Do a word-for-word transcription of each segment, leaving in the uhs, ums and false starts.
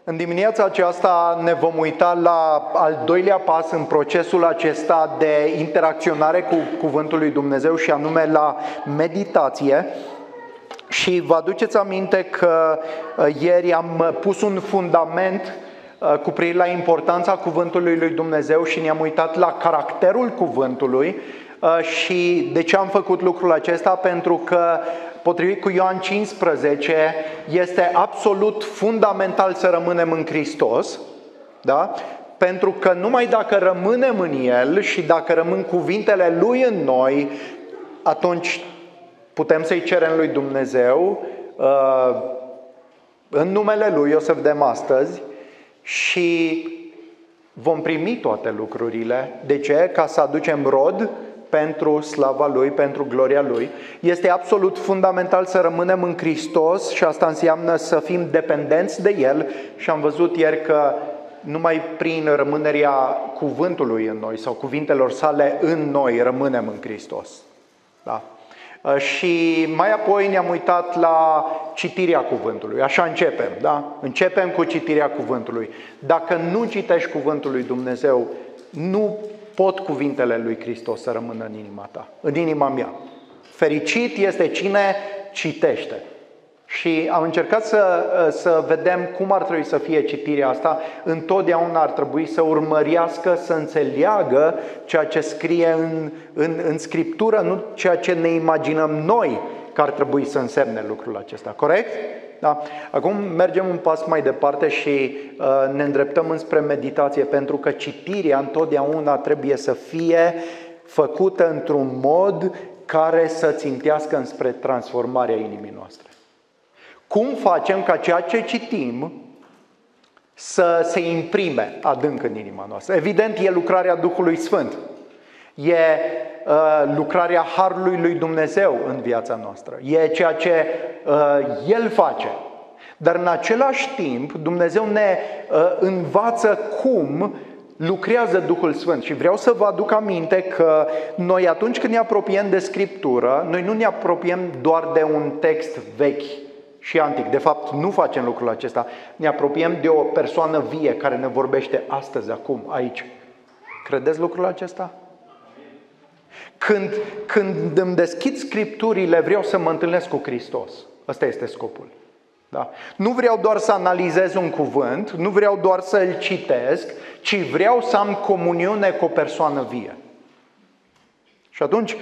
În dimineața aceasta ne vom uita la al doilea pas în procesul acesta de interacționare cu Cuvântul lui Dumnezeu și anume la meditație. Și vă aduceți aminte că ieri am pus un fundament cu privire la importanța Cuvântului lui Dumnezeu și ne-am uitat la caracterul Cuvântului. Și de ce am făcut lucrul acesta? Pentru că, potrivit cu Ioan cincisprezece, este absolut fundamental să rămânem în Hristos, da? Pentru că numai dacă rămânem în El și dacă rămân cuvintele Lui în noi, atunci putem să-i cerem lui Dumnezeu în numele Lui, o să vedem astăzi, și vom primi toate lucrurile. De ce? Ca să aducem rod pentru slava Lui, pentru gloria Lui. Este absolut fundamental să rămânem în Hristos și asta înseamnă să fim dependenți de El și am văzut ieri că numai prin rămânerea cuvântului în noi sau cuvintelor sale în noi rămânem în Hristos. Da? Și mai apoi ne-am uitat la citirea cuvântului. Așa începem, da? Începem cu citirea cuvântului. Dacă nu citești cuvântul lui Dumnezeu, nu pot cuvintele lui Hristos să rămână în inima ta, în inima mea. Fericit este cine citește. Și am încercat să, să vedem cum ar trebui să fie citirea asta. Întotdeauna ar trebui să urmărească, să înțeleagă ceea ce scrie în, în, în Scriptură, nu ceea ce ne imaginăm noi că ar trebui să însemne lucrul acesta. Corect? Da. Acum mergem un pas mai departe și uh, ne îndreptăm înspre meditație, pentru că citirea întotdeauna trebuie să fie făcută într-un mod care să țintească înspre transformarea inimii noastre. Cum facem ca ceea ce citim să se imprime adânc în inima noastră? Evident, e lucrarea Duhului Sfânt. E uh, lucrarea Harului lui Dumnezeu în viața noastră. E ceea ce uh, El face. Dar în același timp, Dumnezeu ne uh, învață cum lucrează Duhul Sfânt. Și vreau să vă aduc aminte că noi atunci când ne apropiem de Scriptură, noi nu ne apropiem doar de un text vechi și antic. De fapt, nu facem lucrul acesta. Ne apropiem de o persoană vie care ne vorbește astăzi, acum, aici. Credeți lucrul acesta? Când, când îmi deschid Scripturile, vreau să mă întâlnesc cu Hristos. Ăsta este scopul. Da? Nu vreau doar să analizez un cuvânt, nu vreau doar să îl citesc, ci vreau să am comuniune cu o persoană vie. Și atunci,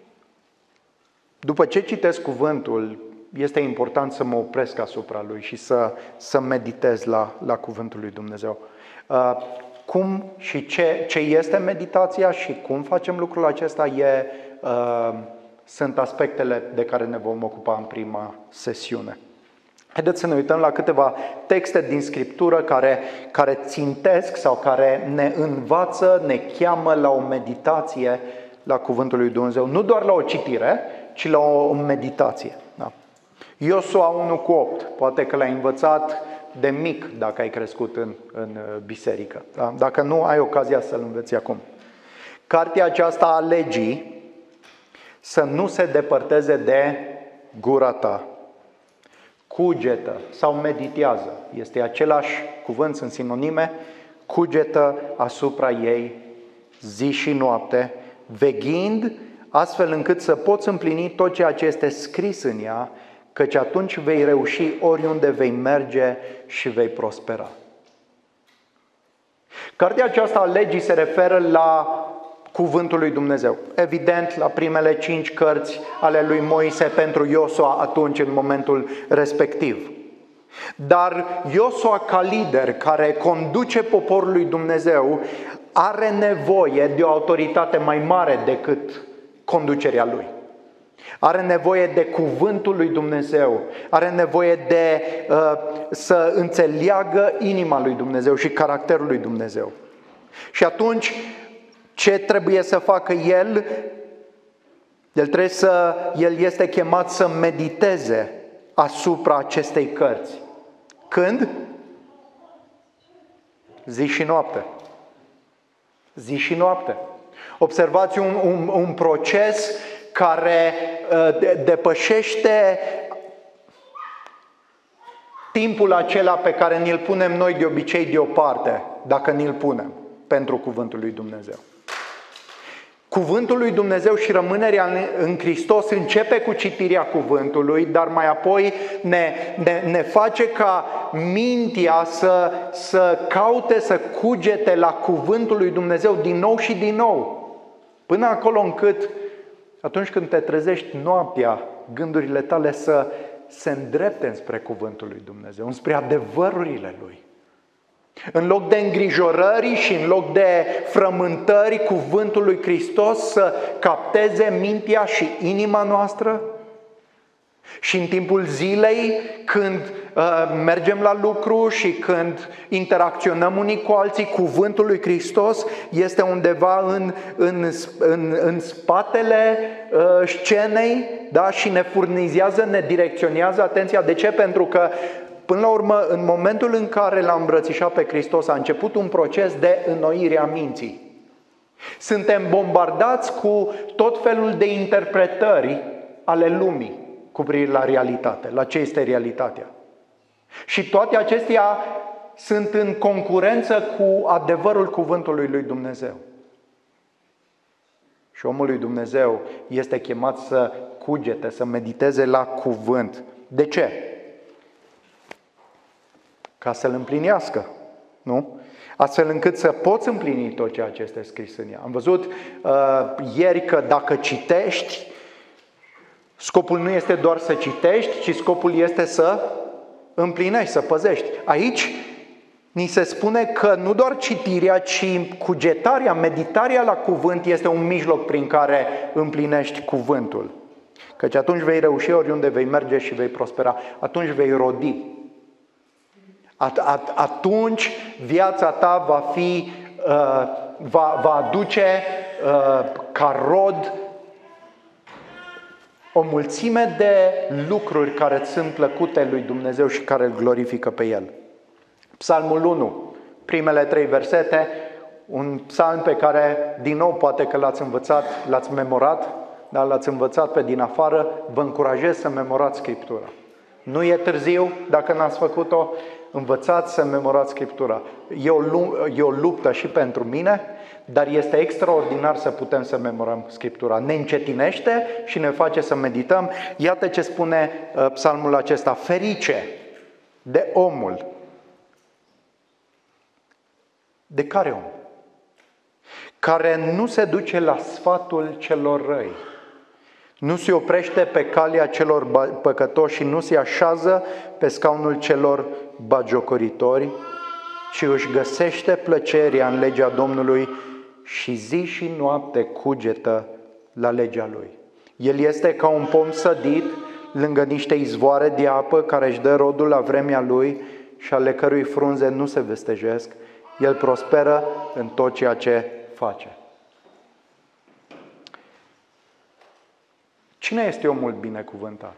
după ce citesc cuvântul, este important să mă opresc asupra lui și să, să meditez la, la cuvântul lui Dumnezeu. Uh, cum și ce, ce este meditația și cum facem lucrul acesta e, uh, sunt aspectele de care ne vom ocupa în prima sesiune. Haideți să ne uităm la câteva texte din Scriptură care, care țintesc sau care ne învață, ne cheamă la o meditație la cuvântul lui Dumnezeu. Nu doar la o citire, ci la o meditație. Da? Iosua unu cu opt, poate că l-ai învățat de mic dacă ai crescut în, în biserică. Da? Dacă nu, ai ocazia să-l înveți acum. Cartea aceasta a legii să nu se depărteze de gura ta. Cugetă sau meditează, este același cuvânt, sunt sinonime, cugetă asupra ei zi și noapte, veghind astfel încât să poți împlini tot ceea ce este scris în ea, căci atunci vei reuși oriunde vei merge și vei prospera. Cartea aceasta a legii se referă la cuvântul lui Dumnezeu. Evident, la primele cinci cărți ale lui Moise pentru Iosua atunci, în momentul respectiv. Dar Iosua, ca lider care conduce poporul lui Dumnezeu, are nevoie de o autoritate mai mare decât conducerea lui. Are nevoie de cuvântul lui Dumnezeu, are nevoie de uh, să înțeleagă inima lui Dumnezeu și caracterul lui Dumnezeu. Și atunci, ce trebuie să facă el? El trebuie să, el este chemat să mediteze asupra acestei cărți. Când? Zi și noapte. Zi și noapte. Observați un, un, un proces care uh, depășește timpul acela pe care ni-l punem noi de obicei deoparte, dacă ni-l punem pentru cuvântul lui Dumnezeu. Cuvântul lui Dumnezeu și rămânerea în Hristos începe cu citirea cuvântului, dar mai apoi ne, ne, ne face ca mintea să, să caute, să cugete la cuvântul lui Dumnezeu din nou și din nou. Până acolo încât atunci când te trezești noaptea, gândurile tale să se îndrepte înspre cuvântul lui Dumnezeu, înspre adevărurile lui. În loc de îngrijorări și în loc de frământări, cuvântul lui Hristos să capteze mintea și inima noastră. Și în timpul zilei, când uh, mergem la lucru și când interacționăm unii cu alții, cuvântul lui Hristos este undeva în, în, în, în spatele uh, scenei, da? Și ne furnizează, ne direcționează atenția. De ce? Pentru că până la urmă, în momentul în care l-am îmbrățișat pe Hristos, a început un proces de înnoire a minții. Suntem bombardați cu tot felul de interpretări ale lumii cu privire la realitate, la ce este realitatea. Și toate acestea sunt în concurență cu adevărul cuvântului lui Dumnezeu. Și omul lui Dumnezeu este chemat să cugete, să mediteze la cuvânt. De ce? Ca să-l împlinească, nu? Astfel încât să poți împlini tot ceea ce este scris în ea. Am văzut uh, ieri că dacă citești, scopul nu este doar să citești, ci scopul este să împlinești, să păzești. Aici ni se spune că nu doar citirea, ci cugetarea, meditarea la cuvânt este un mijloc prin care împlinești cuvântul. Căci atunci vei reuși oriunde vei merge și vei prospera. Atunci vei rodi. Atunci viața ta va fi, va, va aduce ca rod o mulțime de lucruri care îți sunt plăcute lui Dumnezeu și care îl glorifică pe El. Psalmul unu, primele trei versete, un psalm pe care, din nou, poate că l-ați învățat, l-ați memorat, dar l-ați învățat pe din afară, vă încurajez să memorați Scriptura. Nu e târziu, dacă n-ați făcut-o, învățați să memorați Scriptura. E o, e o luptă și pentru mine, dar este extraordinar să putem să memorăm Scriptura. Ne încetinește și ne face să medităm. Iată ce spune uh, psalmul acesta. Ferice de omul. De care om? Care nu se duce la sfatul celor răi. Nu se oprește pe calea celor păcătoși și nu se așează pe scaunul celor bagiocoritori, ci își găsește plăcerea în legea Domnului și zi și noapte cugetă la legea Lui. El este ca un pom sădit lângă niște izvoare de apă care își dă rodul la vremea lui și ale cărui frunze nu se vestejesc. El prosperă în tot ceea ce face. Cine este omul binecuvântat?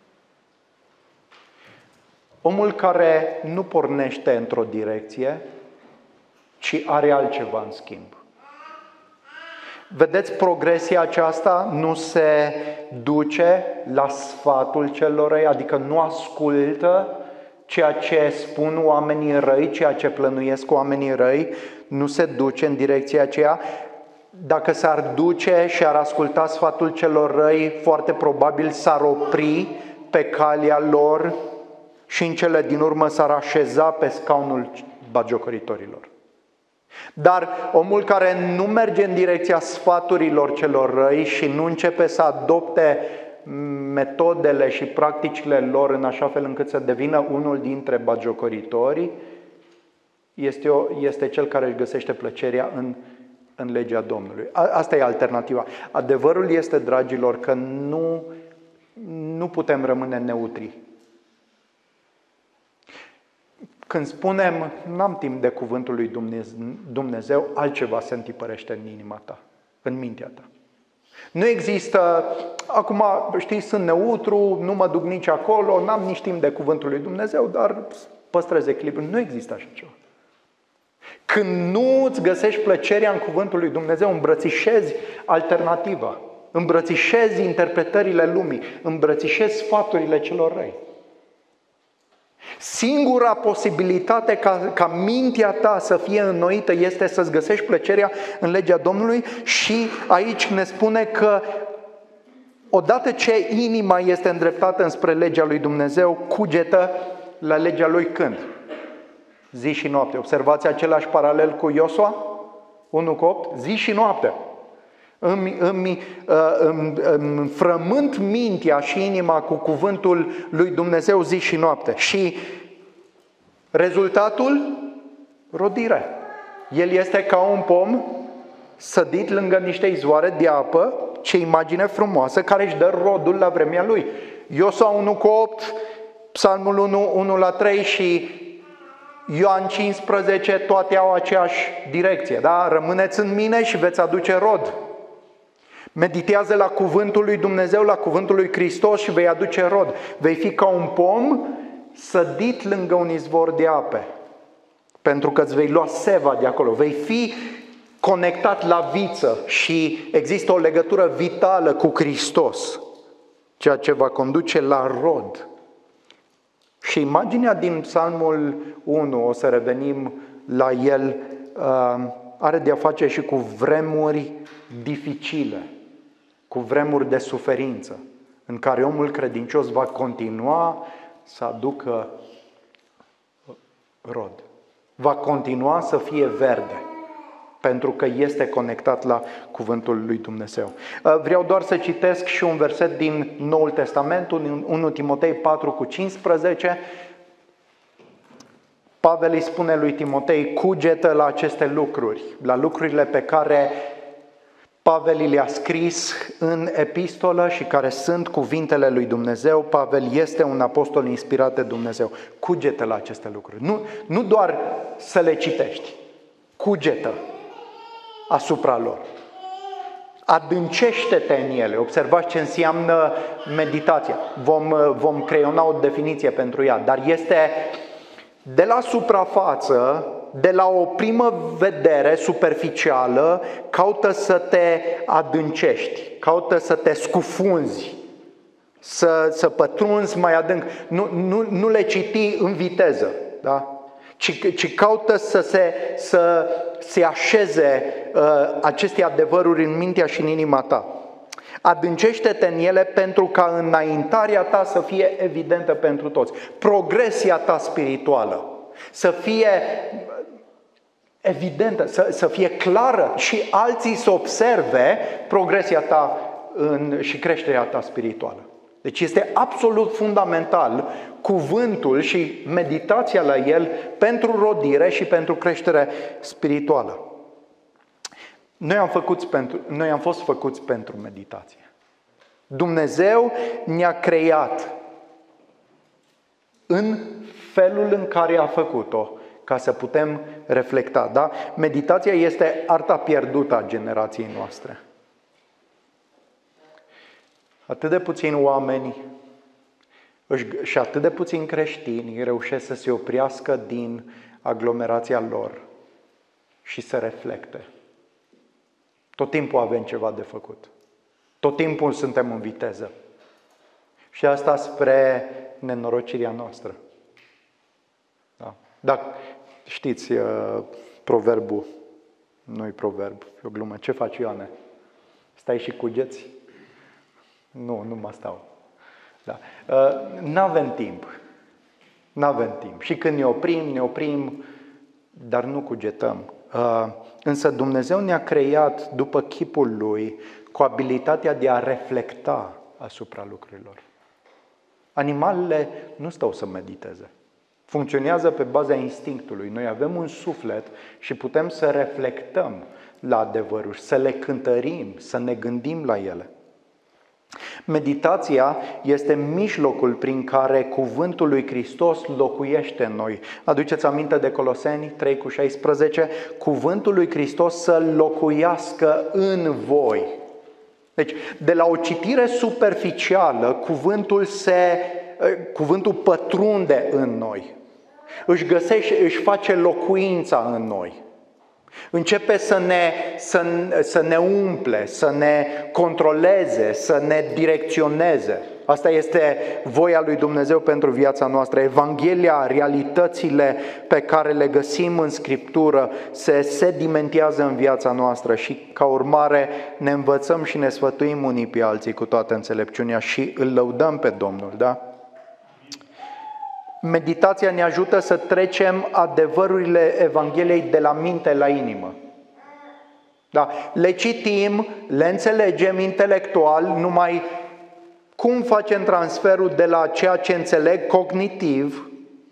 Omul care nu pornește într-o direcție, ci are altceva în schimb. Vedeți, progresia aceasta nu se duce la sfatul celor răi, adică nu ascultă ceea ce spun oamenii răi, ceea ce plănuiesc oamenii răi, nu se duce în direcția aceea. Dacă s-ar duce și ar asculta sfatul celor răi, foarte probabil s-ar opri pe calea lor și în cele din urmă s-ar așeza pe scaunul bagiocoritorilor. Dar omul care nu merge în direcția sfaturilor celor răi și nu începe să adopte metodele și practicile lor în așa fel încât să devină unul dintre bagiocoritorii, este, o, este cel care își găsește plăcerea în în legea Domnului. Asta e alternativa. Adevărul este, dragilor, că nu, nu putem rămâne neutri. Când spunem, n-am timp de cuvântul lui Dumnezeu, altceva se întipărește în inima ta, în mintea ta. Nu există, acum, știi, sunt neutru, nu mă duc nici acolo, n-am nici timp de cuvântul lui Dumnezeu, dar păstrez echilibru. Nu există așa ceva. Când nu îți găsești plăcerea în cuvântul lui Dumnezeu, îmbrățișezi alternativa, îmbrățișezi interpretările lumii, îmbrățișezi sfaturile celor răi. Singura posibilitate ca, ca mintea ta să fie înnoită este să-ți găsești plăcerea în legea Domnului și aici ne spune că odată ce inima este îndreptată înspre legea lui Dumnezeu, cugetă la legea lui când? Zi și noapte. Observați același paralel cu Iosua unu cu opt? Zi și noapte. Îmi, îmi, îmi, îmi frământ mintea și inima cu cuvântul lui Dumnezeu zi și noapte. Și rezultatul? Rodire. El este ca un pom sădit lângă niște izvoare de apă, ce imagine frumoasă, care își dă rodul la vremea lui. Iosua unu cu opt, Psalmul unu, unu la trei și Ioan cincisprezece, toate au aceeași direcție. Da? Rămâneți în mine și veți aduce rod. Meditează la cuvântul lui Dumnezeu, la cuvântul lui Hristos și vei aduce rod. Vei fi ca un pom sădit lângă un izvor de ape, pentru că îți vei lua seva de acolo. Vei fi conectat la viță și există o legătură vitală cu Hristos, ceea ce va conduce la rod. Și imaginea din Psalmul unu, o să revenim la el, are de a face și cu vremuri dificile, cu vremuri de suferință, în care omul credincios va continua să aducă rod. Va continua să fie verde, pentru că este conectat la cuvântul lui Dumnezeu. Vreau doar să citesc și un verset din Noul Testament, unu Timotei patru cu cincisprezece. Pavel îi spune lui Timotei, cugetă la aceste lucruri, la lucrurile pe care Pavel le-a scris în epistolă și care sunt cuvintele lui Dumnezeu. Pavel este un apostol inspirat de Dumnezeu. Cugetă la aceste lucruri. Nu, nu doar să le citești, cugetă asupra lor. Adâncește-te în ele. Observați ce înseamnă meditația. Vom, vom creiona o definiție pentru ea, dar este de la suprafață, de la o primă vedere superficială, caută să te adâncești, caută să te scufunzi, să, să pătrunzi mai adânc. Nu, nu, nu le citi în viteză, da? ci, ci caută să se, să se așeze uh, aceste adevăruri în mintea și în inima ta. Adâncește-te în ele pentru ca înaintarea ta să fie evidentă pentru toți. Progresia ta spirituală să fie evidentă, să, să fie clară și alții să observe progresia ta în, și creșterea ta spirituală. Deci este absolut fundamental cuvântul și meditația la el pentru rodire și pentru creștere spirituală. Noi am, făcuți pentru, noi am fost făcuți pentru meditație. Dumnezeu ne-a creat în felul în care a făcut-o, ca să putem reflecta. Da? Meditația este arta pierdută a generației noastre. Atât de puțini oameni și atât de puțini creștini reușesc să se oprească din aglomerația lor și să reflecte. Tot timpul avem ceva de făcut. Tot timpul suntem în viteză. Și asta spre nenorocirea noastră. Da. Dar știți uh, proverbul, nu-i proverb, e o glumă. Ce faci, Ioane? Stai și cugeți? Nu, nu mă stau. Da. Uh, n-avem timp. N-avem timp. Și când ne oprim, ne oprim, dar nu cugetăm. Uh, însă Dumnezeu ne-a creat după chipul Lui cu abilitatea de a reflecta asupra lucrurilor. Animalele nu stau să mediteze. Funcționează pe baza instinctului. Noi avem un suflet și putem să reflectăm la adevăruri, să le cântărim, să ne gândim la ele. Meditația este mijlocul prin care cuvântul lui Hristos locuiește în noi. Aduceți aminte de Coloseni trei cu șaisprezece? Cuvântul lui Hristos să locuiască în voi. Deci, de la o citire superficială, cuvântul, se, cuvântul pătrunde în noi. Își găsește, își face locuința în noi. Începe să ne, să, să ne umple, să ne controleze, să ne direcționeze. Asta este voia lui Dumnezeu pentru viața noastră. Evanghelia, realitățile pe care le găsim în Scriptură se sedimentează în viața noastră și ca urmare ne învățăm și ne sfătuim unii pe alții cu toată înțelepciunea și îl lăudăm pe Domnul, da? Meditația ne ajută să trecem adevărurile Evangheliei de la minte la inimă. Da? Le citim, le înțelegem intelectual, numai cum facem transferul de la ceea ce înțeleg cognitiv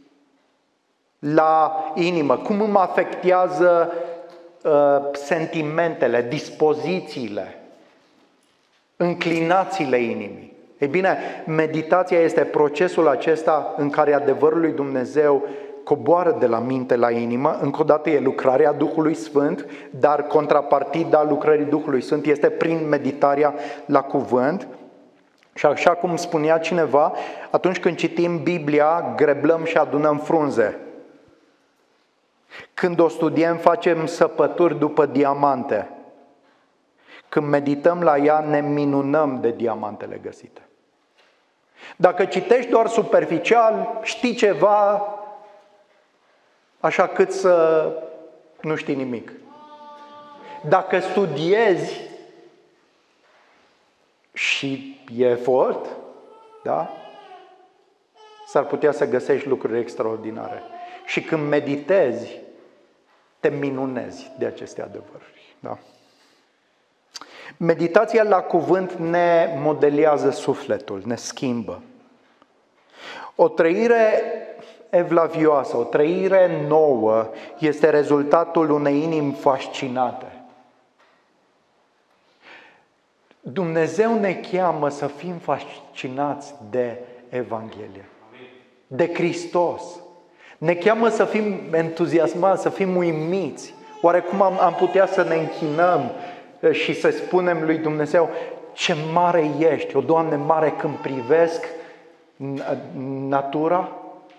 la inimă, cum îmi afectează uh, sentimentele, dispozițiile, înclinațiile inimii. Ei bine, meditația este procesul acesta în care adevărul lui Dumnezeu coboară de la minte la inimă. Încă o dată e lucrarea Duhului Sfânt, dar contrapartida lucrării Duhului Sfânt este prin meditarea la cuvânt. Și așa cum spunea cineva, atunci când citim Biblia, greblăm și adunăm frunze. Când o studiem, facem săpături după diamante. Când medităm la ea, ne minunăm de diamantele găsite. Dacă citești doar superficial, știi ceva, așa cât să nu știi nimic. Dacă studiezi și e efort, da? S-ar putea să găsești lucruri extraordinare. Și când meditezi, te minunezi de aceste adevăruri. Da? Meditația la cuvânt ne modelează sufletul, ne schimbă. O trăire evlavioasă, o trăire nouă este rezultatul unei inimi fascinate. Dumnezeu ne cheamă să fim fascinați de Evanghelie, de Hristos. Ne cheamă să fim entuziasmați, să fim uimiți. Oare cum am, am putea să ne închinăm și să spunem lui Dumnezeu: ce mare ești, o Doamne mare, când privesc natura?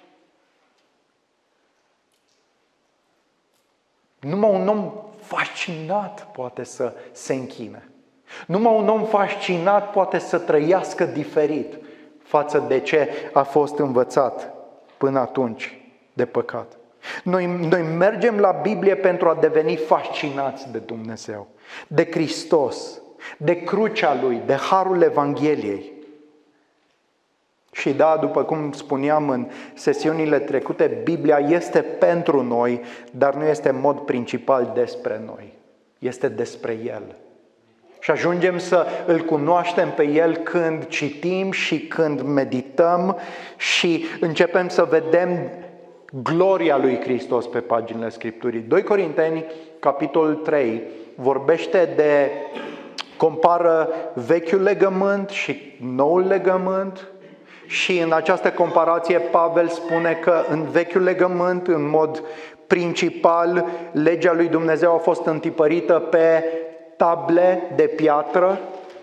Numai un om fascinat poate să se închine. Numai un om fascinat poate să trăiască diferit față de ce a fost învățat până atunci de păcat. Noi, noi mergem la Biblie pentru a deveni fascinați de Dumnezeu, de Hristos, de crucea Lui, de harul Evangheliei. Și da, după cum spuneam în sesiunile trecute, Biblia este pentru noi, dar nu este în mod principal despre noi. Este despre El. Și ajungem să îl cunoaștem pe El când citim și când medităm și începem să vedem gloria lui Hristos pe paginile Scripturii. doi Corinteni, capitolul trei, vorbește de, compară vechiul legământ și noul legământ. Și în această comparație Pavel spune că în vechiul legământ, în mod principal, legea lui Dumnezeu a fost întipărită pe table de piatră.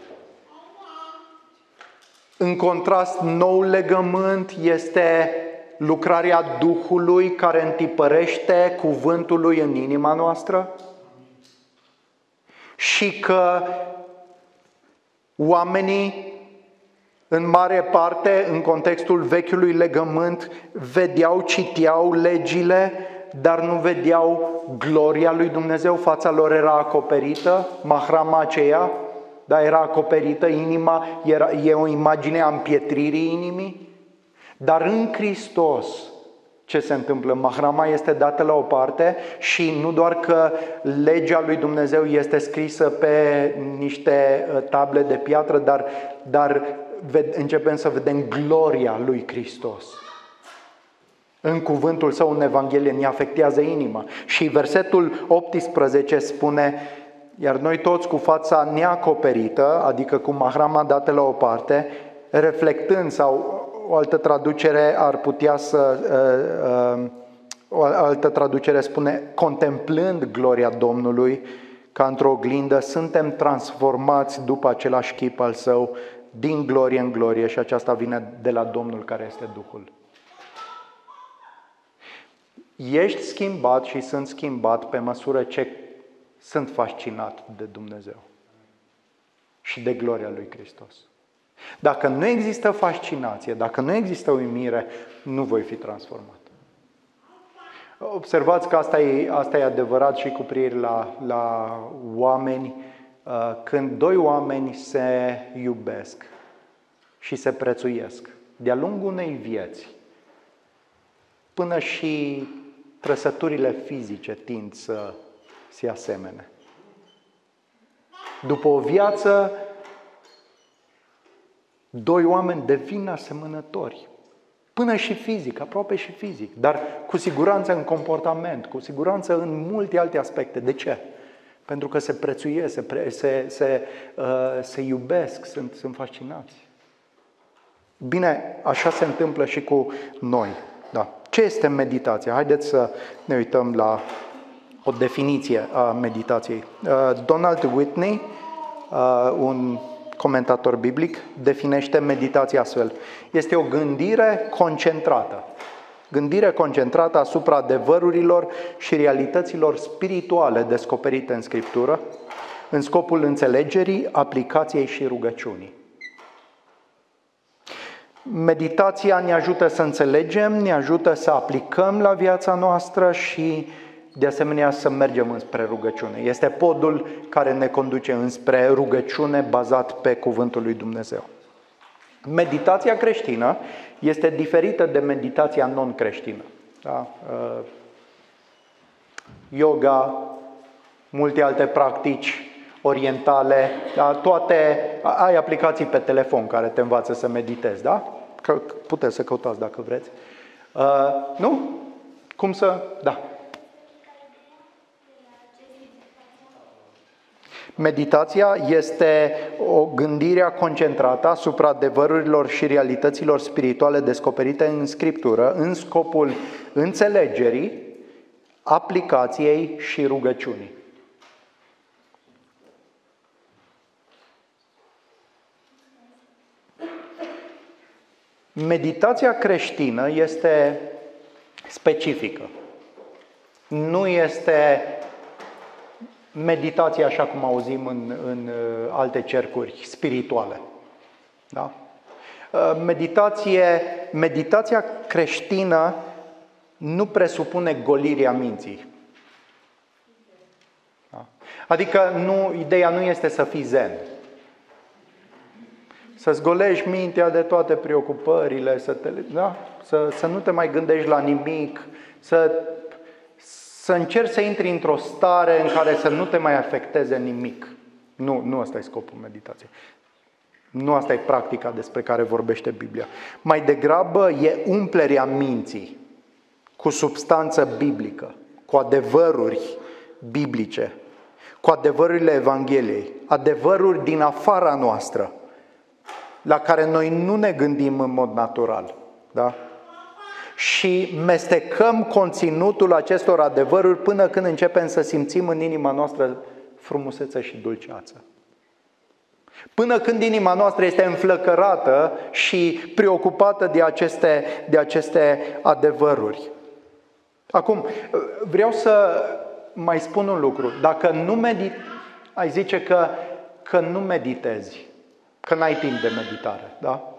În contrast, noul legământ este lucrarea Duhului care întipărește cuvântul lui în inima noastră. Și că oamenii, în mare parte, în contextul vechiului legământ, vedeau, citeau legile, dar nu vedeau gloria lui Dumnezeu. Fața lor era acoperită, mahrama aceea, dar era acoperită, inima era, e o imagine a împietririi inimii. Dar în Hristos, ce se întâmplă? Mahrama este dată la o parte și nu doar că legea lui Dumnezeu este scrisă pe niște table de piatră, dar, dar începem să vedem gloria lui Hristos. În cuvântul Său, în Evanghelie, ne afectează inima. Și versetul optsprezece spune: iar noi toți cu fața neacoperită, adică cu mahrama dată la o parte, reflectând, sau o altă traducere ar putea să, o altă traducere spune, contemplând gloria Domnului ca într-o oglindă, suntem transformați după același chip al Său, din glorie în glorie, și aceasta vine de la Domnul care este Duhul. Ești schimbat și sunt schimbat pe măsură ce sunt fascinat de Dumnezeu și de gloria lui Hristos. Dacă nu există fascinație, dacă nu există uimire, nu voi fi transformat. Observați că asta e, asta e adevărat și cu privire la, la oameni. Când doi oameni se iubesc și se prețuiesc de-a lungul unei vieți, până și trăsăturile fizice tind să se asemene. După o viață, doi oameni devin asemănători. Până și fizic, aproape și fizic, dar cu siguranță în comportament, cu siguranță în multe alte aspecte. De ce? Pentru că se prețuiesc, se, pre, se, se, uh, se iubesc, sunt, sunt fascinați. Bine, așa se întâmplă și cu noi. Da. Ce este meditația? Haideți să ne uităm la o definiție a meditației. Uh, Donald Whitney, uh, un comentator biblic, definește meditația astfel. Este o gândire concentrată. Gândire concentrată asupra adevărurilor și realităților spirituale descoperite în Scriptură, în scopul înțelegerii, aplicației și rugăciunii. Meditația ne ajută să înțelegem, ne ajută să aplicăm la viața noastră și, de asemenea, să mergem înspre rugăciune. Este podul care ne conduce înspre rugăciune bazat pe Cuvântul lui Dumnezeu. Meditația creștină este diferită de meditația non-creștină. Da? Yoga, multe alte practici orientale, da? Toate, ai aplicații pe telefon care te învață să meditezi, da? Că puteți să căutați dacă vreți. Uh, nu? Cum să... Da. Meditația este o gândire concentrată asupra adevărurilor și realităților spirituale descoperite în Scriptură, în scopul înțelegerii, aplicației și rugăciunii. Meditația creștină este specifică. Nu este meditația așa cum auzim în, în alte cercuri spirituale. Da? Meditație, meditația creștină nu presupune golirea minții. Da? Adică nu, ideea nu este să fii zen. Să-ți golești mintea de toate preocupările, să, te, da? să, să nu te mai gândești la nimic, să, să încerci să intri într-o stare în care să nu te mai afecteze nimic. Nu, nu ăsta e scopul meditației. Nu asta e practica despre care vorbește Biblia. Mai degrabă e umplerea minții cu substanță biblică, cu adevăruri biblice, cu adevărurile Evangheliei, adevăruri din afara noastră, la care noi nu ne gândim în mod natural, da? Și mestecăm conținutul acestor adevăruri până când începem să simțim în inima noastră frumusețe și dulceață. Până când inima noastră este înflăcărată și preocupată de aceste, de aceste adevăruri. Acum, vreau să mai spun un lucru. Dacă nu medit, ai zice că, că nu meditezi, că n-ai timp de meditare, da?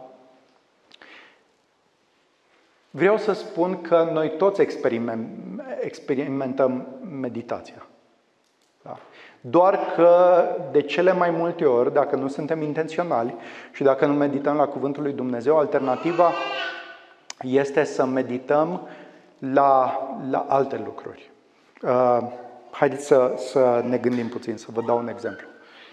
Vreau să spun că noi toți experimentăm meditația. Da? Doar că de cele mai multe ori, dacă nu suntem intenționali și dacă nu medităm la Cuvântul lui Dumnezeu, alternativa este să medităm la, la alte lucruri. Uh, haideți să, să ne gândim puțin, să vă dau un exemplu.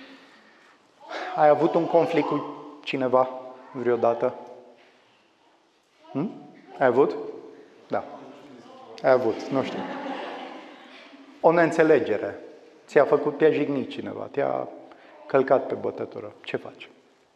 Ai avut un conflict cu cineva vreodată? Hm? Ai avut? Da. Ai avut, nu știu. O neînțelegere. Ți-a făcut, te-a jignit cineva, te-a călcat pe bătătură. Ce faci?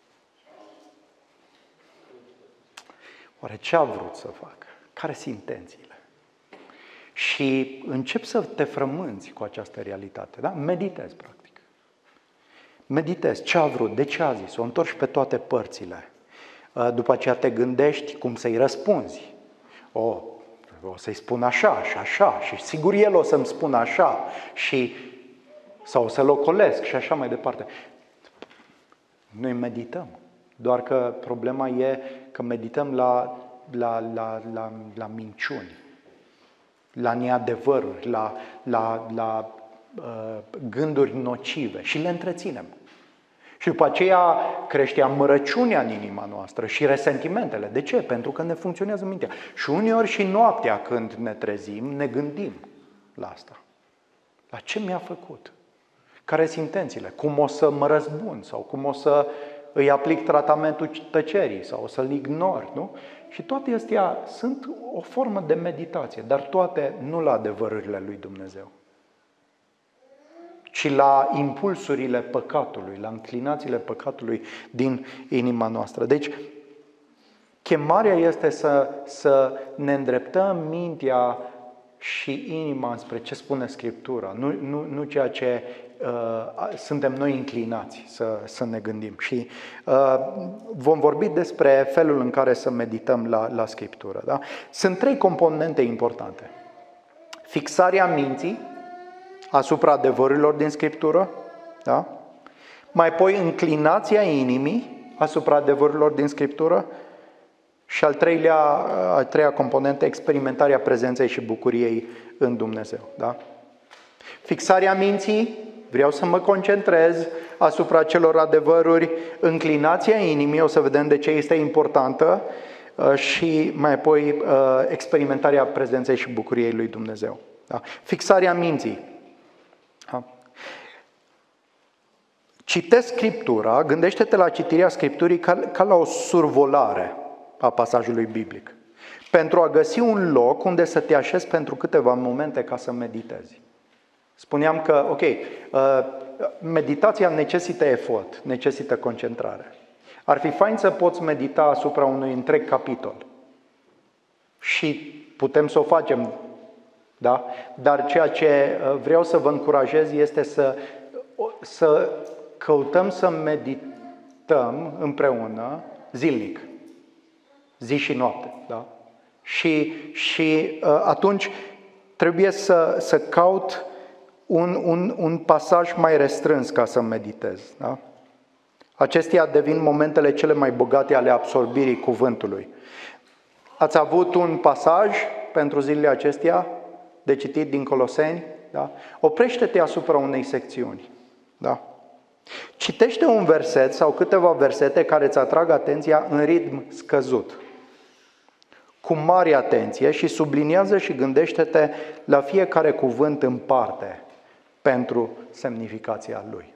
Oare ce a vrut să facă? Care sunt intențiile? Și începi să te frămânți cu această realitate. Da? Meditezi, practic. Meditezi. Ce a vrut? De ce a zis? O întorci pe toate părțile. După aceea te gândești cum să-i răspunzi. O, o să-i spun așa și așa și sigur el o să-mi spună așa și sau să-l ocolesc și așa mai departe. Noi medităm. Doar că problema e că medităm la, la, la, la, la minciuni, la neadevăruri, la, la, la uh, gânduri nocive și le întreținem. Și după aceea crește amărăciunea în inima noastră și resentimentele. De ce? Pentru că ne funcționează mintea. Și uneori și noaptea când ne trezim, ne gândim la asta. La ce mi-a făcut? Care sunt intențiile? Cum o să mă răzbun? Sau cum o să îi aplic tratamentul tăcerii? Sau o să-l ignor? Nu? Și toate astea sunt o formă de meditație, dar toate nu la adevărurile lui Dumnezeu, ci la impulsurile păcatului, la înclinațiile păcatului din inima noastră. Deci, chemarea este să, să ne îndreptăm mintea și inima spre ce spune Scriptura, nu, nu, nu ceea ce uh, suntem noi inclinați să, să ne gândim. Și uh, vom vorbi despre felul în care să medităm la, la Scriptură. Da? Sunt trei componente importante. Fixarea minții asupra adevărurilor din Scriptură, da? Mai apoi înclinația inimii asupra adevărurilor din Scriptură și al treilea, a treia componentă, experimentarea prezenței și bucuriei în Dumnezeu. Da? Fixarea minții, vreau să mă concentrez asupra celor adevăruri, înclinația inimii, o să vedem de ce este importantă, și mai apoi experimentarea prezenței și bucuriei lui Dumnezeu. Da? Fixarea minții. Da? Citește Scriptura, gândește-te la citirea Scripturii ca, ca la o survolare a pasajului biblic, pentru a găsi un loc unde să te așezi pentru câteva momente ca să meditezi. Spuneam că, ok, meditația necesită efort, necesită concentrare. Ar fi fain să poți medita asupra unui întreg capitol. Și putem să o facem, da? Dar ceea ce vreau să vă încurajez este să, să căutăm să medităm împreună zilnic, zi și noapte. Da? Și, și atunci trebuie să, să caut un, un, un pasaj mai restrâns ca să meditez. Da? Acestea devin momentele cele mai bogate ale absorbirii cuvântului. Ați avut un pasaj pentru zilele acestea de citit din Coloseni? Da? Oprește-te asupra unei secțiuni. Da? Citește un verset sau câteva versete care îți atrag atenția în ritm scăzut, cu mare atenție, și subliniază și gândește-te la fiecare cuvânt în parte pentru semnificația lui.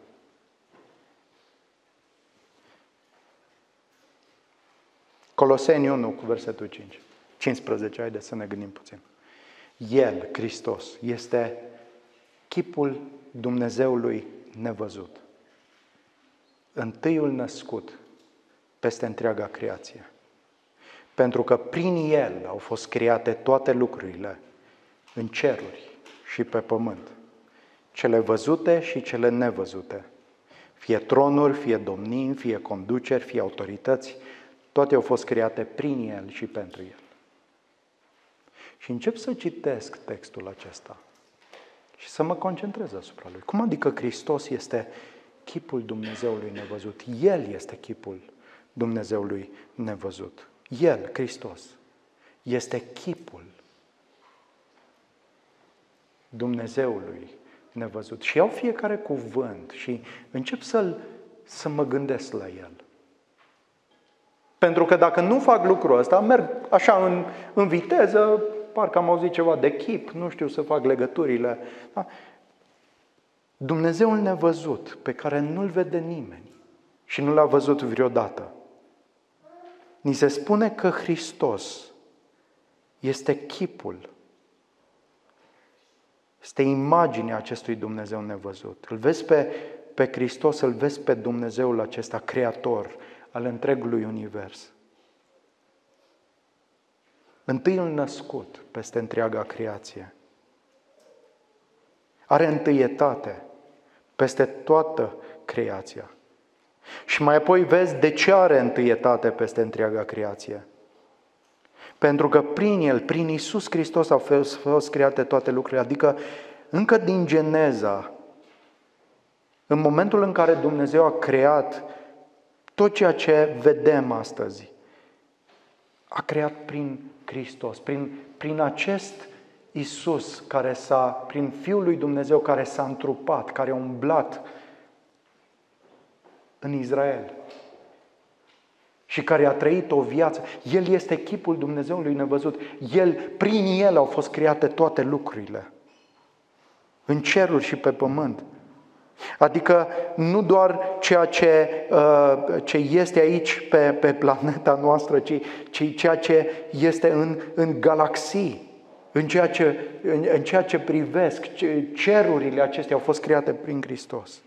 Coloseni unu cu versetul cinci, cincisprezece, haideți să ne gândim puțin. El, Hristos, este chipul Dumnezeului nevăzut, întâiul născut peste întreaga creație. Pentru că prin El au fost create toate lucrurile în ceruri și pe pământ, cele văzute și cele nevăzute, fie tronuri, fie domnii, fie conduceri, fie autorități, toate au fost create prin El și pentru El. Și încep să citesc textul acesta și să mă concentrez asupra lui. Cum adică Hristos este chipul Dumnezeului nevăzut? El este chipul Dumnezeului nevăzut. El, Hristos, este chipul Dumnezeului nevăzut. Și iau fiecare cuvânt și încep să-l, să mă gândesc la el. Pentru că dacă nu fac lucrul ăsta, merg așa în, în viteză, parcă am auzit ceva de chip, nu știu să fac legăturile. Da? Dumnezeul nevăzut, pe care nu-l vede nimeni și nu l-a văzut vreodată. Ni se spune că Hristos este chipul, este imaginea acestui Dumnezeu nevăzut. Îl vezi pe, pe Hristos, îl vezi pe Dumnezeul acesta, creator al întregului univers. Întâiul născut peste întreaga creație. Are întâietate peste toată creația. Și mai apoi vezi de ce are întâietate peste întreaga creație. Pentru că prin El, prin Iisus Hristos au fost create toate lucrurile. Adică încă din Geneza, în momentul în care Dumnezeu a creat Tot ceea ce vedem astăzi a creat prin Hristos, prin, prin acest Iisus care s-a, prin Fiul lui Dumnezeu care s-a întrupat, care a umblat în Israel și care a trăit o viață. El este chipul Dumnezeului nevăzut. El, prin El au fost create toate lucrurile, în ceruri și pe pământ. Adică nu doar ceea ce, ce este aici pe, pe planeta noastră, ci, ci ceea ce este în, în galaxii, în ceea ce, în, în ceea ce privesc. Cerurile acestea au fost create prin Hristos.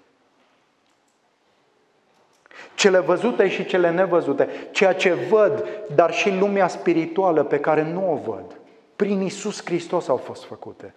Cele văzute și cele nevăzute, ceea ce văd, dar și lumea spirituală pe care nu o văd, prin Iisus Hristos au fost făcute.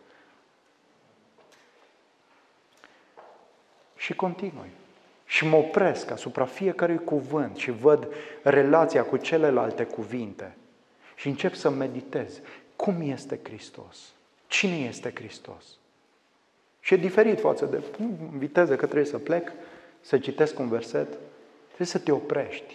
Și continui. Și mă opresc asupra fiecărui cuvânt și văd relația cu celelalte cuvinte. Și încep să meditez. Cum este Hristos? Cine este Hristos? Și e diferit față de viteză că trebuie să plec, să citesc un verset. Trebuie să te oprești.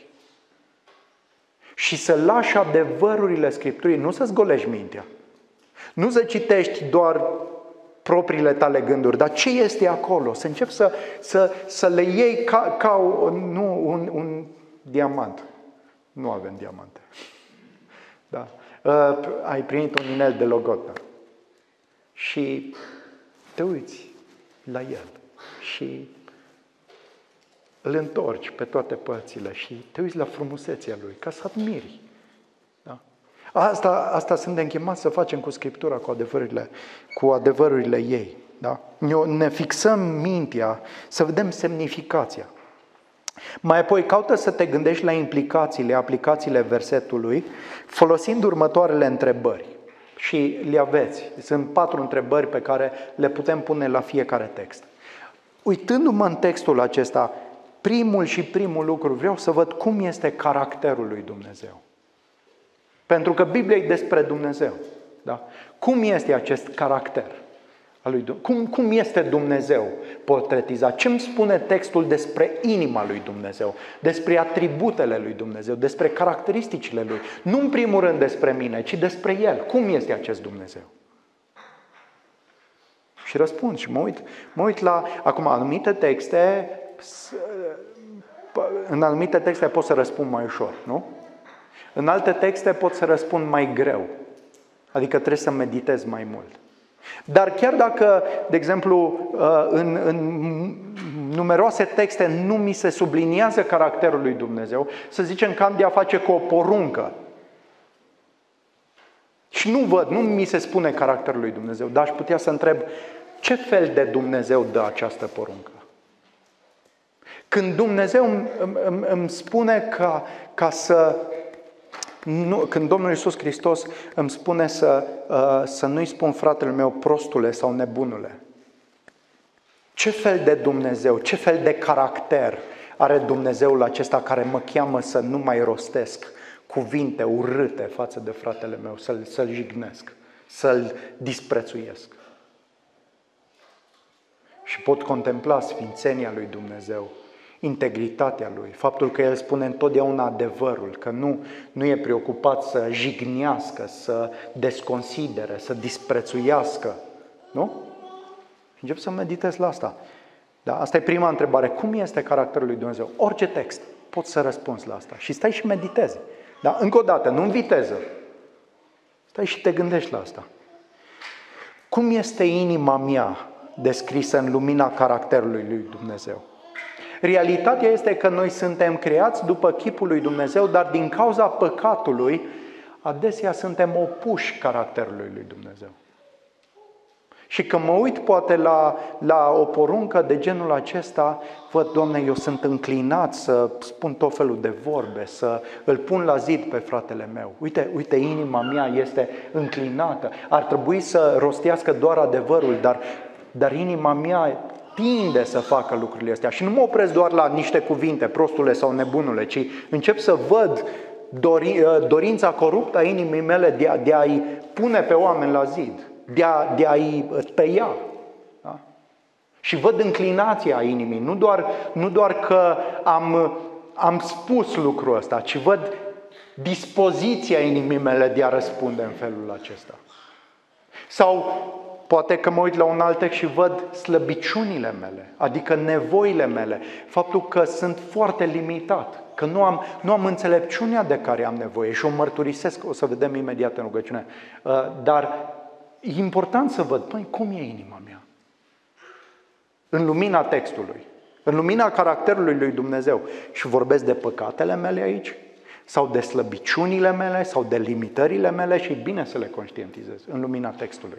Și să lași adevărurile Scripturii, nu să-ți golești mintea. Nu să citești doar propriile tale gânduri, dar ce este acolo? Să începi să, să, să le iei ca, ca un, nu, un, un diamant. Nu avem diamante. Da. Uh, ai primit un inel de Logota și te uiți la el și îl întorci pe toate părțile și te uiți la frumusețea lui, ca să admiri. Da? Asta, asta suntem chemați să facem cu Scriptura, cu adevărurile, cu adevărurile ei. Da? Ne fixăm mintea să vedem semnificația. Mai apoi caută să te gândești la implicațiile, aplicațiile versetului, folosind următoarele întrebări. Și le aveți. Sunt patru întrebări pe care le putem pune la fiecare text. Uitându-mă în textul acesta, primul și primul lucru, vreau să văd cum este caracterul lui Dumnezeu. Pentru că Biblia e despre Dumnezeu. Da? Cum este acest caracter al lui Dumnezeu? Cum, cum este Dumnezeu portretizat? Ce îmi spune textul despre inima lui Dumnezeu? Despre atributele lui Dumnezeu? Despre caracteristicile lui? Nu în primul rând despre mine, ci despre El. Cum este acest Dumnezeu? Și răspund și mă uit, mă uit la, acum, anumite texte, în anumite texte pot să răspund mai ușor, nu? În alte texte pot să răspund mai greu, adică trebuie să meditez mai mult. Dar chiar dacă, de exemplu, în, în numeroase texte nu mi se subliniază caracterul lui Dumnezeu, să zicem că am de a face cu o poruncă, și nu văd, nu mi se spune caracterul lui Dumnezeu, dar aș putea să întreb ce fel de Dumnezeu dă această poruncă. Când Dumnezeu îmi, îmi, îmi spune ca, ca să... Nu, când Domnul Iisus Hristos îmi spune să, uh, să nu-i spun fratele meu prostule sau nebunule, ce fel de Dumnezeu, ce fel de caracter are Dumnezeul acesta care mă cheamă să nu mai rostesc cuvinte urâte față de fratele meu, să-l, să-l jignesc, să-l disprețuiesc? Și pot contempla sfințenia lui Dumnezeu, integritatea lui, faptul că el spune întotdeauna adevărul, că nu, nu e preocupat să jignească, să desconsidere, să disprețuiască. Nu? Încep să meditez la asta. Da? Asta e prima întrebare. Cum este caracterul lui Dumnezeu? Orice text poți să răspunzi la asta. Și stai și meditezi. Da? Încă o dată, nu în viteză. Stai și te gândești la asta. Cum este inima mea descrisă în lumina caracterului lui Dumnezeu? Realitatea este că noi suntem creați după chipul lui Dumnezeu, dar din cauza păcatului, adesea suntem opuși caracterului lui Dumnezeu. Și când mă uit poate la, la o poruncă de genul acesta, văd, Doamne, eu sunt înclinat să spun tot felul de vorbe, să îl pun la zid pe fratele meu. Uite, uite, inima mea este înclinată. Ar trebui să rostească doar adevărul, dar, dar inima mea tinde să facă lucrurile astea. Și nu mă opresc doar la niște cuvinte, prostule sau nebunule, ci încep să văd dori, dorința coruptă a inimii mele de, a, de a-i pune pe oameni la zid, de, a, de a-i tăia. Da? Și văd înclinația inimii, nu doar, nu doar că am am spus lucrul ăsta, ci văd dispoziția inimii mele de a răspunde în felul acesta. Sau poate că mă uit la un alt text și văd slăbiciunile mele, adică nevoile mele, faptul că sunt foarte limitat, că nu am, nu am înțelepciunea de care am nevoie și o mărturisesc, o să vedem imediat în rugăciune. Dar e important să văd, păi, cum e inima mea? În lumina textului, în lumina caracterului lui Dumnezeu. Și vorbesc de păcatele mele aici, sau de slăbiciunile mele, sau de limitările mele și e bine să le conștientizez în lumina textului.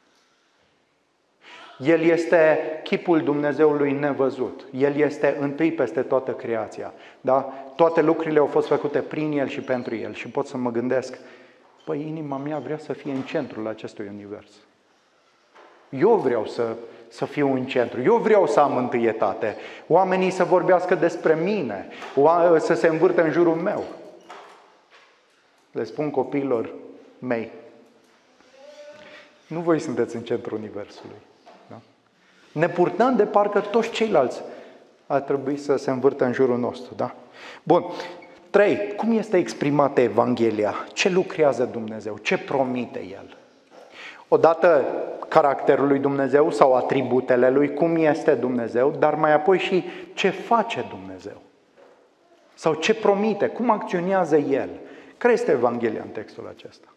El este chipul Dumnezeului nevăzut. El este întâi peste toată creația. Da? Toate lucrurile au fost făcute prin El și pentru El. Și pot să mă gândesc, păi inima mea vrea să fie în centrul acestui univers. Eu vreau să, să fiu în centru. Eu vreau să am întâietate. Oamenii să vorbească despre mine. Să se învârte în jurul meu. Le spun copiilor mei, nu voi sunteți în centrul universului. Da? Ne purtăm de parcă toți ceilalți ar trebui să se învârtă în jurul nostru. Da? Bun. Trei. Cum este exprimată Evanghelia? Ce lucrează Dumnezeu? Ce promite El? Odată caracterul lui Dumnezeu sau atributele Lui, cum este Dumnezeu, dar mai apoi și ce face Dumnezeu. Sau ce promite, cum acționează El. Care este Evanghelia în textul acesta?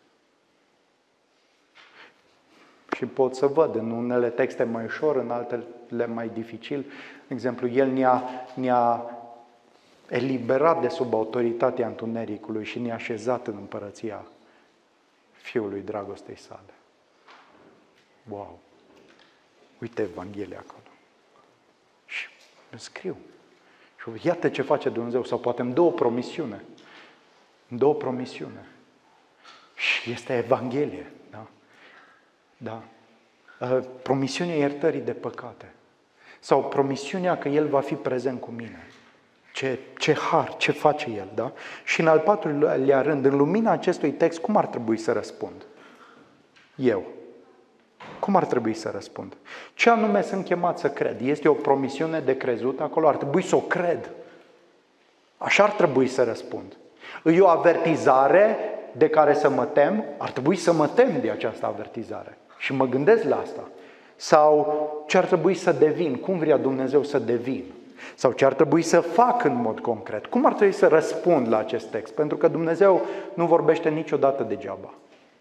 Și pot să văd în unele texte mai ușor, în altele mai dificil. De exemplu, El ne-a, ne-a eliberat de sub autoritatea întunericului și ne-a așezat în împărăția Fiului dragostei sale. Wow! Uite Evanghelia acolo. Și îmi scriu. Și iată ce face Dumnezeu. Sau poate îmi dă o promisiune. Îmi dă o promisiune. Și este Evanghelie. Da? Da. Promisiunea iertării de păcate. Sau promisiunea că El va fi prezent cu mine. Ce, ce har, ce face El. Da? Și în al patrulea rând, în lumina acestui text, cum ar trebui să răspund? Eu. Cum ar trebui să răspund? Ce anume sunt chemat să cred? Este o promisiune de crezut acolo? Ar trebui să o cred. Așa ar trebui să răspund. E o avertizare de care să mă tem? Ar trebui să mă tem de această avertizare. Și mă gândesc la asta. Sau ce ar trebui să devin? Cum vrea Dumnezeu să devin? Sau ce ar trebui să fac în mod concret? Cum ar trebui să răspund la acest text? Pentru că Dumnezeu nu vorbește niciodată degeaba.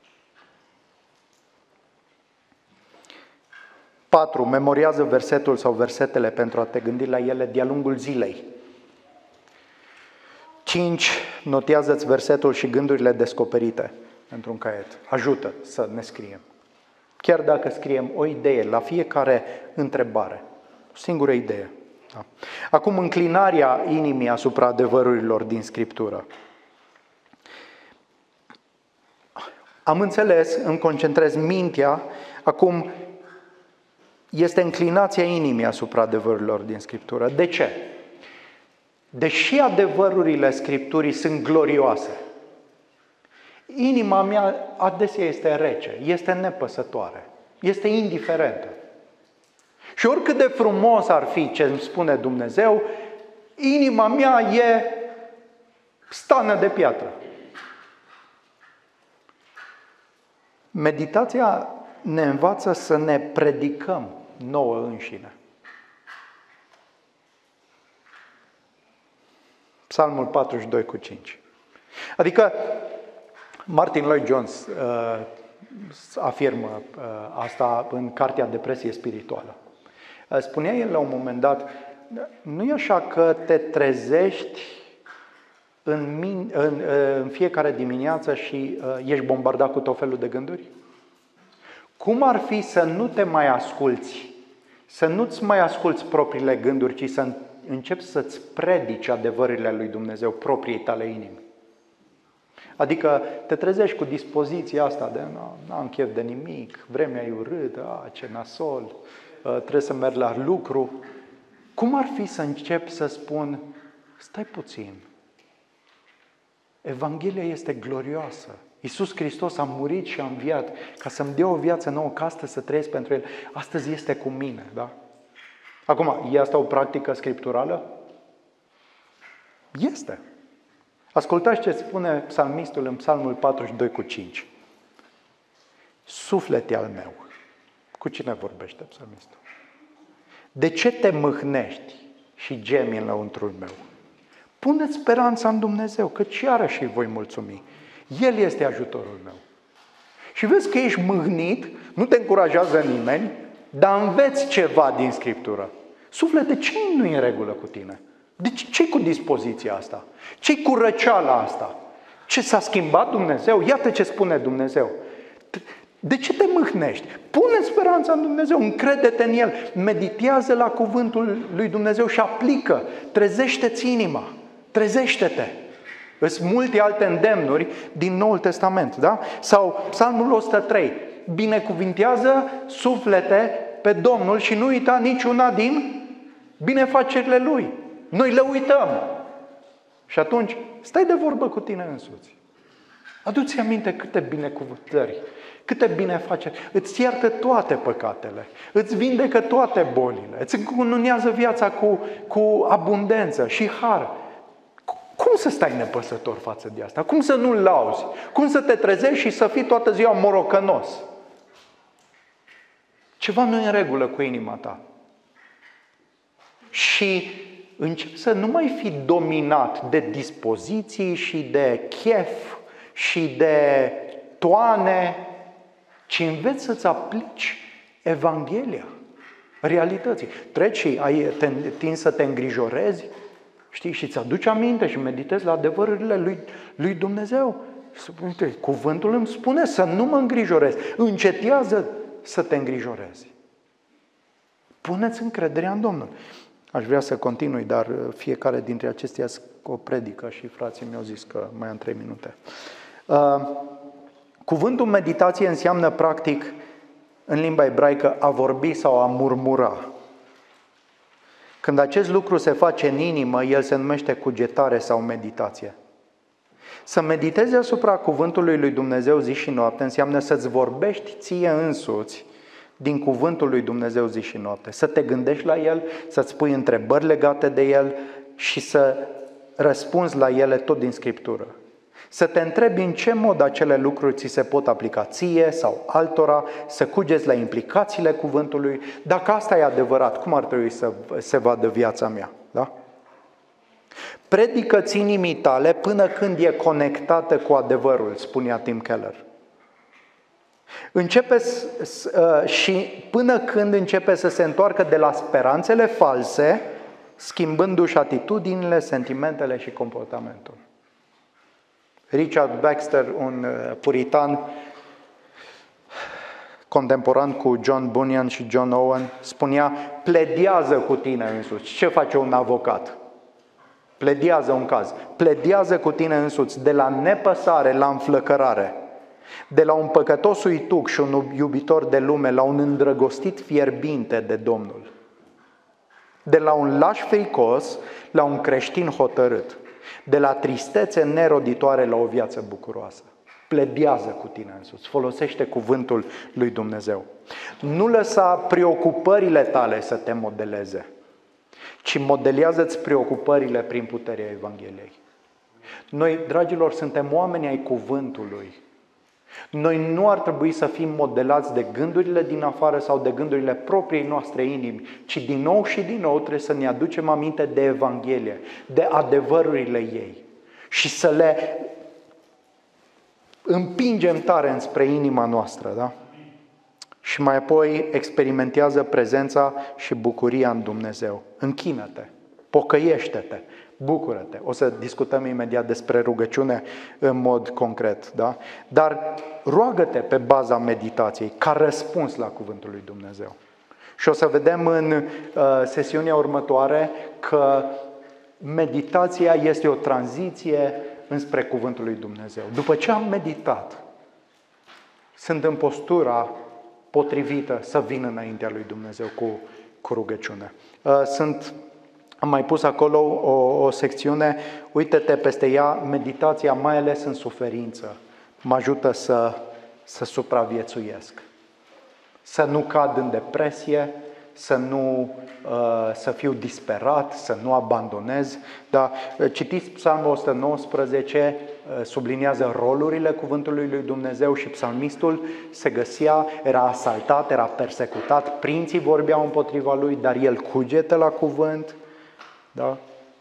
patru. Memoriază versetul sau versetele pentru a te gândi la ele de-a lungul zilei. cinci. Notează-ți versetul și gândurile descoperite într-un caiet. Ajută să ne scriem. Chiar dacă scriem o idee la fiecare întrebare. O singură idee. Da. Acum, înclinarea inimii asupra adevărurilor din Scriptură. Am înțeles, îmi concentrez mintea, acum este înclinația inimii asupra adevărurilor din Scriptură. De ce? Deși adevărurile Scripturii sunt glorioase, inima mea adesea este rece, este nepăsătoare, este indiferentă. Și oricât de frumos ar fi ce îmi spune Dumnezeu, inima mea e stană de piatră. Meditația ne învață să ne predicăm nouă înșine. Psalmul patruzeci și doi cu cinci. Adică Martin Lloyd-Jones uh, afirmă uh, asta în cartea Depresie spirituală. Uh, spunea el la un moment dat, nu e așa că te trezești în, min- în, uh, în fiecare dimineață și uh, ești bombardat cu tot felul de gânduri? Cum ar fi să nu te mai asculți, să nu-ți mai asculți propriile gânduri, ci să începi să-ți predici adevărurile lui Dumnezeu propriei tale inimi? Adică te trezești cu dispoziția asta de n-am chef de nimic, vremea e urâtă, a, ce nasol, trebuie să merg la lucru. Cum ar fi să încep să spun, stai puțin, Evanghelia este glorioasă. Iisus Hristos a murit și a înviat ca să-mi dea o viață nouă, ca astăzi să trăiesc pentru El. Astăzi este cu mine, da? Acum, e asta o practică scripturală? Este. Ascultați ce spune psalmistul în Psalmul patruzeci și doi cu cinci. Suflete al meu. Cu cine vorbește psalmistul? De ce te mâhnești și gemi în lăuntrul meu? Pune-ți speranța în Dumnezeu, căci iarăși îi voi mulțumi. El este ajutorul meu. Și vezi că ești mâhnit, nu te încurajează nimeni, dar înveți ceva din Scriptură. Suflete, ce nu e în regulă cu tine? Deci ce-i cu dispoziția asta? Ce-i cu răceala asta? Ce s-a schimbat Dumnezeu? Iată ce spune Dumnezeu. De ce te mâhnești? Pune speranța în Dumnezeu, încrede-te în El, meditează la cuvântul lui Dumnezeu și aplică. Trezește-ți inima, trezește-te. Sunt multe alte îndemnuri din Noul Testament, da? Sau Psalmul o sută trei. Binecuvintează suflete pe Domnul și nu uita niciuna din binefacerile Lui. Noi le uităm. Și atunci stai de vorbă cu tine însuți. Adu-ți aminte câte binecuvântări, câte binefaceri. Îți iartă toate păcatele, îți vindecă toate bolile, îți încununează viața cu, cu abundență și har. Cum să stai nepăsător față de asta? Cum să nu-L lauzi? Cum să te trezești și să fii toată ziua morocănos? Ceva nu e în regulă cu inima ta. Și începi să nu mai fi dominat de dispoziții și de chef și de toane, ci înveți să-ți aplici Evanghelia, realității. Treci și ai tins să te îngrijorezi, știi, și ți-aduci aminte și meditezi la adevărurile lui, lui Dumnezeu. Uite, cuvântul îmi spune să nu mă îngrijorez. Încetează să te îngrijorezi. Puneți încrederea în Domnul. Aș vrea să continui, dar fiecare dintre acestea o predică și frații mi-au zis că mai am trei minute. Uh, cuvântul meditație înseamnă practic în limba ebraică a vorbi sau a murmura. Când acest lucru se face în inimă, el se numește cugetare sau meditație. Să meditezi asupra cuvântului lui Dumnezeu zi și noapte înseamnă să-ți vorbești ție însuți din cuvântul lui Dumnezeu zi și noapte. Să te gândești la el, să-ți pui întrebări legate de el și să răspunzi la ele tot din Scriptură. Să te întrebi în ce mod acele lucruri ți se pot aplica ție sau altora, să cugeți la implicațiile cuvântului. Dacă asta e adevărat, cum ar trebui să se vadă viața mea? Da? Predică-ți inimii tale până când e conectată cu adevărul, spunea Tim Keller. Începe și până când începe să se întoarcă de la speranțele false, schimbându-și atitudinile, sentimentele și comportamentul. Richard Baxter, un puritan contemporan cu John Bunyan și John Owen, spunea: pledează cu tine însuți. Ce face un avocat? Pledează un caz. Pledează cu tine însuți de la nepăsare la înflăcărare. De la un păcătos uituc și un iubitor de lume la un îndrăgostit fierbinte de Domnul. De la un laș fricos la un creștin hotărât. De la tristețe neroditoare la o viață bucuroasă. Pledează cu tine însuți. Folosește cuvântul lui Dumnezeu. Nu lăsa preocupările tale să te modeleze, ci modelează-ți preocupările prin puterea Evangheliei. Noi, dragilor, suntem oameni ai cuvântului. Noi nu ar trebui să fim modelați de gândurile din afară sau de gândurile propriei noastre inimi, ci din nou și din nou trebuie să ne aducem aminte de Evanghelie, de adevărurile ei și să le împingem tare înspre inima noastră, da? Și mai apoi experimentează prezența și bucuria în Dumnezeu. Închină-te, pocăiește-te, bucură-te. O să discutăm imediat despre rugăciune în mod concret, da? Dar roagă-te pe baza meditației, ca răspuns la cuvântul lui Dumnezeu. Și o să vedem în uh, sesiunea următoare că meditația este o tranziție înspre cuvântul lui Dumnezeu. După ce am meditat, sunt în postura potrivită să vin înaintea lui Dumnezeu cu, cu rugăciune. Uh, sunt... Am mai pus acolo o, o secțiune, uite-te peste ea, meditația, mai ales în suferință, mă ajută să, să supraviețuiesc, să nu cad în depresie, să nu uh, să fiu disperat, să nu abandonez. Dar citiți Psalmul o sută nouăsprezece, uh, subliniază rolurile cuvântului lui Dumnezeu și psalmistul se găsea, era asaltat, era persecutat, prinții vorbeau împotriva lui, dar el cugetă la cuvânt. Da?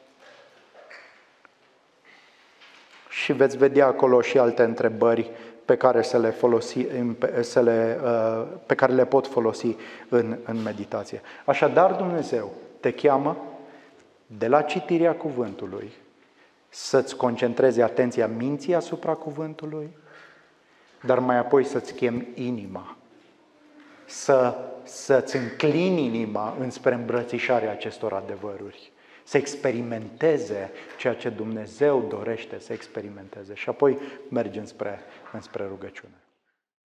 Și veți vedea acolo și alte întrebări pe care, să le folosi, să le, pe care le pot folosi în, în meditație. Așadar, Dumnezeu te cheamă de la citirea cuvântului să-ți concentrezi atenția minții asupra cuvântului, dar mai apoi să-ți chemi inima, să, să-ți înclini inima înspre îmbrățișarea acestor adevăruri, să experimenteze ceea ce Dumnezeu dorește să experimenteze și apoi mergi înspre, înspre rugăciune.